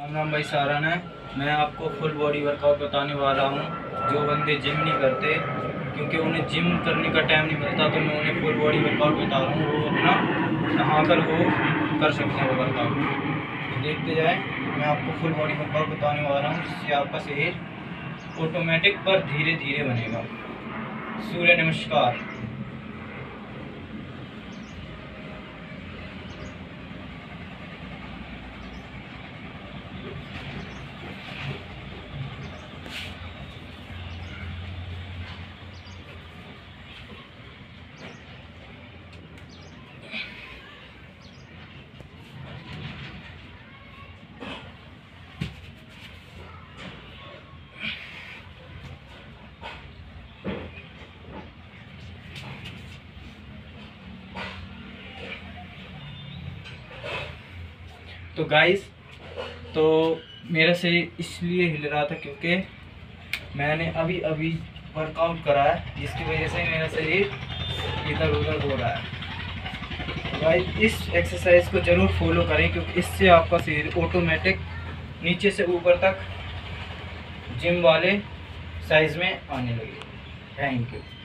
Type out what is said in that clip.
मेरा नाम भाई सारन है। मैं आपको फुल बॉडी वर्कआउट बताने वाला हूँ। जो बंदे जिम नहीं करते, क्योंकि उन्हें जिम करने का टाइम नहीं मिलता, तो मैं उन्हें फुल बॉडी वर्कआउट बता रहा हूँ। वो अपना नहाकर वो कर सकते हैं वो वर्कआउट। तो देखते जाए, मैं आपको फुल बॉडी वर्कआउट बताने वाला हूँ, जिससे आपका शरीर ऑटोमेटिक पर धीरे धीरे बनेगा। सूर्य नमस्कार। तो गाइस, तो मेरा शरीर इसलिए हिल रहा था क्योंकि मैंने अभी अभी वर्कआउट करा है, जिसकी वजह से मेरा शरीर इधर उधर हो रहा है। गाइस, इस एक्सरसाइज को ज़रूर फॉलो करें, क्योंकि इससे आपका शरीर ऑटोमेटिक नीचे से ऊपर तक जिम वाले साइज़ में आने लगे। Thank you.